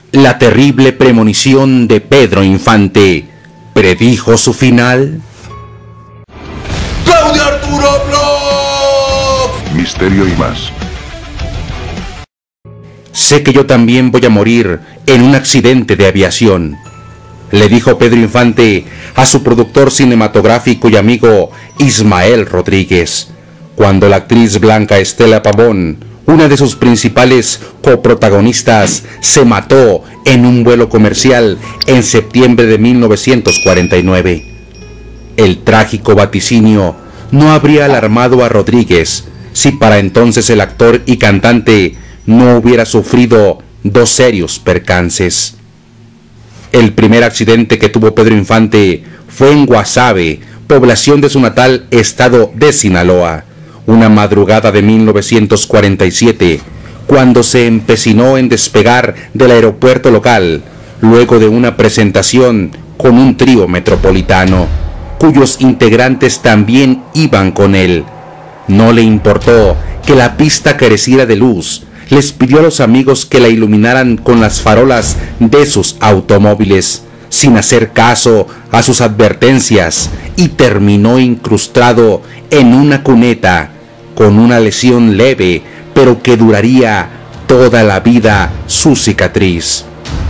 La terrible premonición de Pedro Infante predijo su final. ¡Claudio Arturo Bro! Misterio y más. Sé que yo también voy a morir en un accidente de aviación, le dijo Pedro Infante a su productor cinematográfico y amigo Ismael Rodríguez, cuando la actriz Blanca Estela Pavón, una de sus principales coprotagonistas, se mató en un vuelo comercial en septiembre de 1949. El trágico vaticinio no habría alarmado a Rodríguez si para entonces el actor y cantante no hubiera sufrido dos serios percances. El primer accidente que tuvo Pedro Infante fue en Guasave, población de su natal estado de Sinaloa, una madrugada de 1947, cuando se empecinó en despegar del aeropuerto local, luego de una presentación con un trío metropolitano, cuyos integrantes también iban con él. No le importó que la pista careciera de luz. Les pidió a los amigos que la iluminaran con las farolas de sus automóviles, sin hacer caso a sus advertencias, y terminó incrustado en una cuneta, con una lesión leve, pero que duraría toda la vida su cicatriz.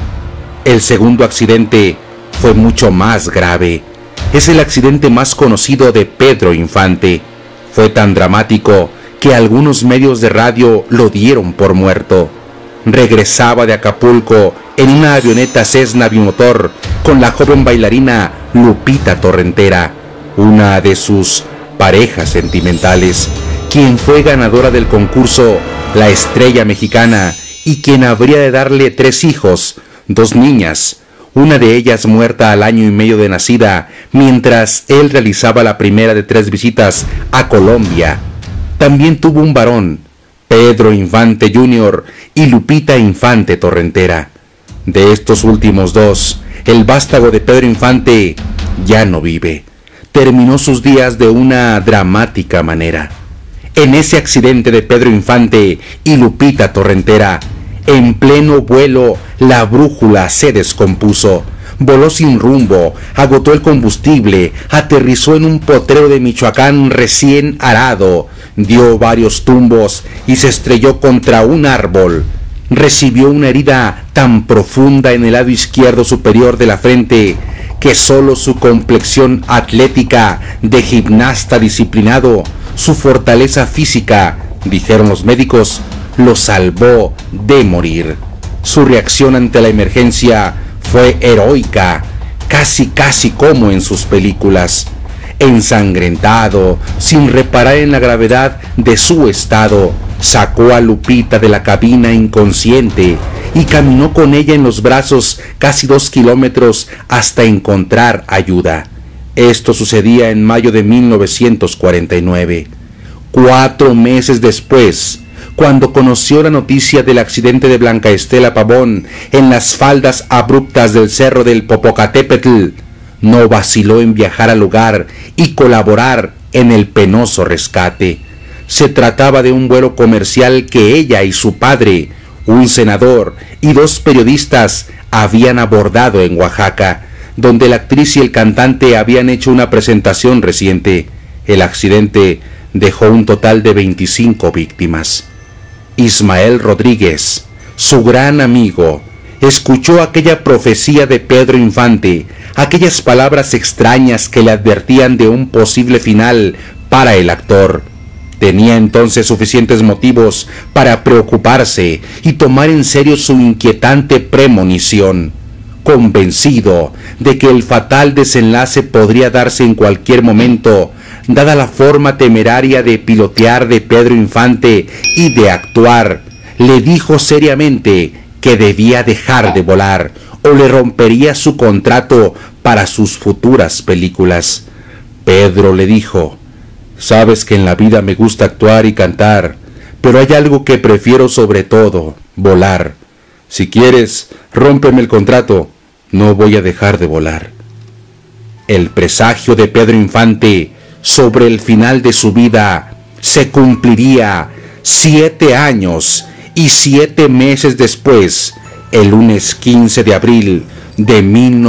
El segundo accidente fue mucho más grave. Es el accidente más conocido de Pedro Infante. Fue tan dramático que algunos medios de radio lo dieron por muerto. Regresaba de Acapulco en una avioneta Cessna bimotor con la joven bailarina Lupita Torrentera, una de sus parejas sentimentales, quien fue ganadora del concurso La Estrella Mexicana y quien habría de darle 3 hijos, 2 niñas, una de ellas muerta al año y medio de nacida, mientras él realizaba la primera de 3 visitas a Colombia. También tuvo un varón, Pedro Infante Jr. y Lupita Infante Torrentera. De estos últimos 2, el vástago de Pedro Infante ya no vive. Terminó sus días de una dramática manera. En ese accidente de Pedro Infante y Lupita Torrentera, en pleno vuelo, la brújula se descompuso. Voló sin rumbo, agotó el combustible, aterrizó en un potrero de Michoacán recién arado, dio varios tumbos y se estrelló contra un árbol. Recibió una herida tan profunda en el lado izquierdo superior de la frente que solo su complexión atlética de gimnasta disciplinado, su fortaleza física, dijeron los médicos, lo salvó de morir. Su reacción ante la emergencia fue heroica, casi como en sus películas. Ensangrentado, sin reparar en la gravedad de su estado, sacó a Lupita de la cabina inconsciente y caminó con ella en los brazos casi 2 kilómetros hasta encontrar ayuda. Esto sucedía en mayo de 1949. 4 meses después, cuando conoció la noticia del accidente de Blanca Estela Pavón en las faldas abruptas del cerro del Popocatépetl, no vaciló en viajar al lugar y colaborar en el penoso rescate. Se trataba de un vuelo comercial que ella y su padre, un senador y 2 periodistas habían abordado en Oaxaca, donde la actriz y el cantante habían hecho una presentación reciente. El accidente dejó un total de 25 víctimas. Ismael Rodríguez, su gran amigo, escuchó aquella profecía de Pedro Infante, aquellas palabras extrañas que le advertían de un posible final para el actor. Tenía entonces suficientes motivos para preocuparse y tomar en serio su inquietante premonición. Convencido de que el fatal desenlace podría darse en cualquier momento, dada la forma temeraria de pilotear de Pedro Infante y de actuar, le dijo seriamente que debía dejar de volar o le rompería su contrato para sus futuras películas. Pedro le dijo: «Sabes que en la vida me gusta actuar y cantar, pero hay algo que prefiero sobre todo, volar. Si quieres, rómpeme el contrato, no voy a dejar de volar». El presagio de Pedro Infante sobre el final de su vida se cumpliría 7 años y 7 meses después, el lunes 15 de abril de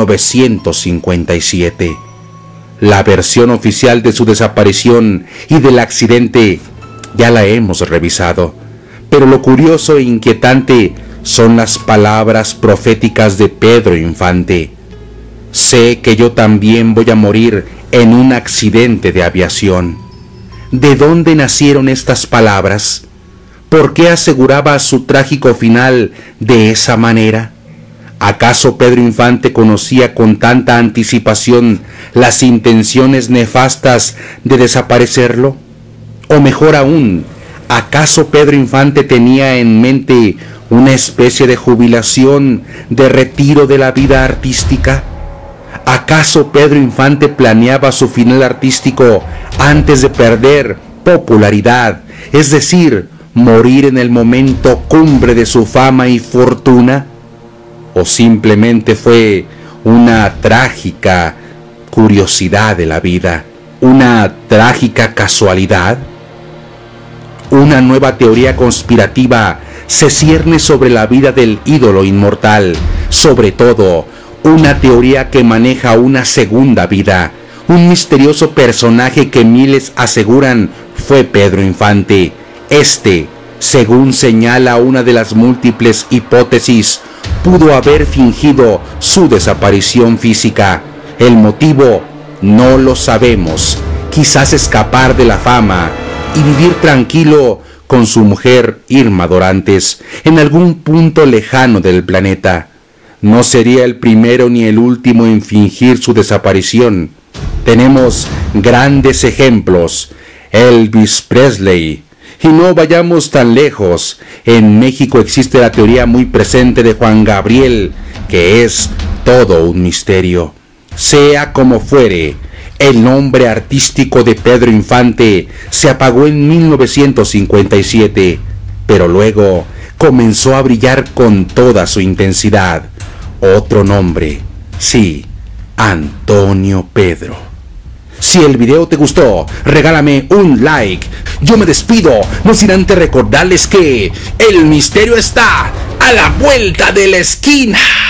1957. La versión oficial de su desaparición y del accidente ya la hemos revisado, pero lo curioso e inquietante son las palabras proféticas de Pedro Infante. Sé que yo también voy a morir en un accidente de aviación. ¿De dónde nacieron estas palabras? ¿Por qué aseguraba su trágico final de esa manera? ¿Acaso Pedro Infante conocía con tanta anticipación las intenciones nefastas de desaparecerlo? O mejor aún, ¿acaso Pedro Infante tenía en mente una especie de jubilación, de retiro de la vida artística? ¿Acaso Pedro Infante planeaba su final artístico antes de perder popularidad, es decir, morir en el momento cumbre de su fama y fortuna? ¿O simplemente fue una trágica curiosidad de la vida, una trágica casualidad? Una nueva teoría conspirativa se cierne sobre la vida del ídolo inmortal, sobre todo una teoría que maneja una segunda vida, un misterioso personaje que miles aseguran fue Pedro Infante. Según señala una de las múltiples hipótesis, pudo haber fingido su desaparición física. El motivo no lo sabemos. Quizás escapar de la fama y vivir tranquilo con su mujer Irma Dorantes en algún punto lejano del planeta. No sería el primero ni el último en fingir su desaparición. Tenemos grandes ejemplos. Elvis Presley. Y no vayamos tan lejos. En México existe la teoría muy presente de Juan Gabriel, que es todo un misterio. Sea como fuere, el nombre artístico de Pedro Infante se apagó en 1957, pero luego comenzó a brillar con toda su intensidad. Otro nombre, sí, Antonio Pedro. Si el video te gustó, regálame un like. Yo me despido, no sin antes recordarles que el misterio está a la vuelta de la esquina.